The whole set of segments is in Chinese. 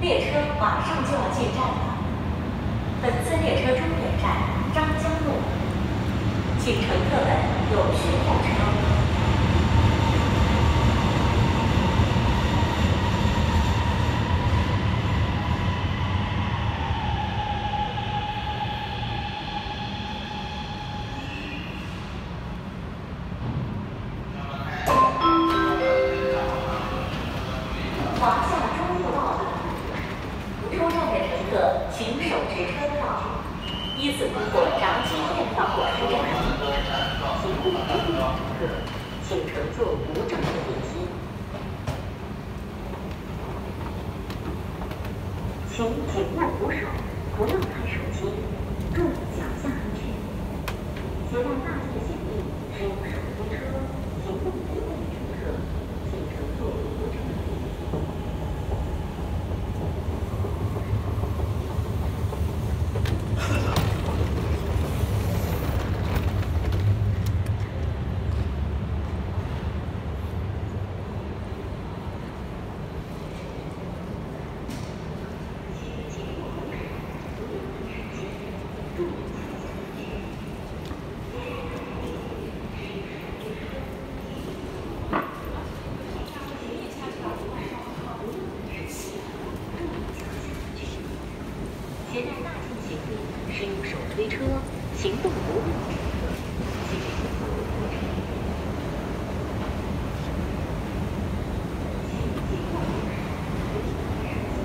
列车马上就要进站了。本次列车终点站张江路，请乘客们有序候车。 华夏中路到了，出站的乘客请手持车票，依次通过闸机电到火车站。行李不便的乘客，请乘坐无障碍电梯。请紧握扶手，不要看手机，注意脚下安全。携带大件行李、使用手推车、行动不便的乘客，请乘坐无障碍电梯。 携带大件行李、使用手推车、行动不便的乘客，请乘坐无障碍电梯。请紧握扶手，不要看手机，注意脚下安全。携带大件行李、使用手推车、行动不便的乘客，请乘坐无障碍电梯。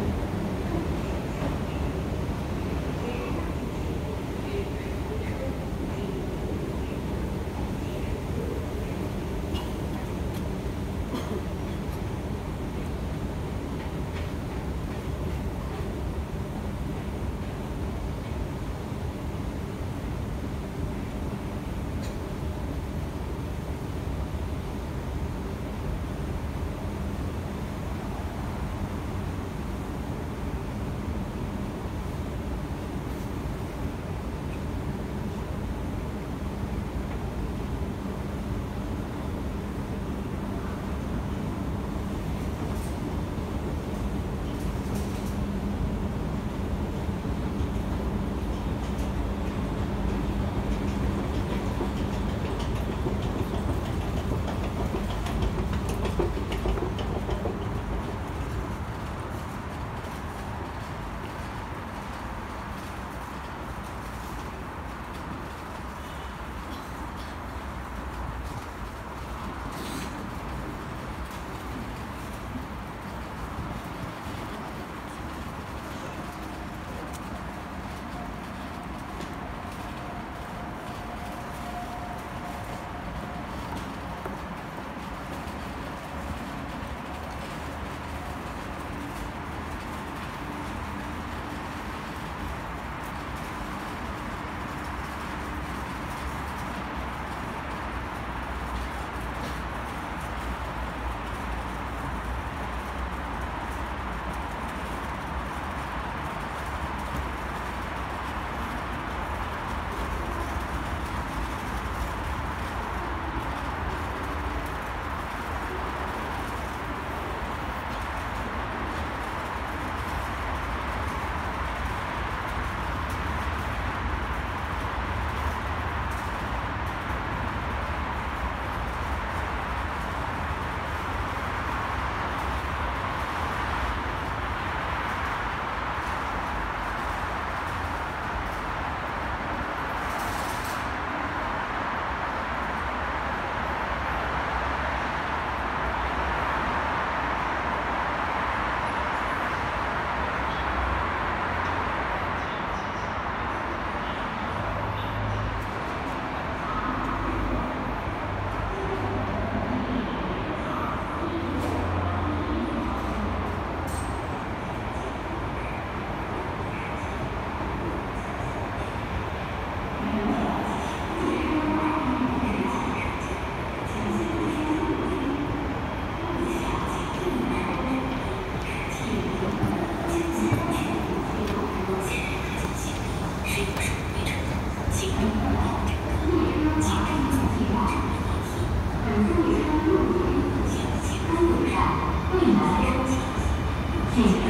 谢谢。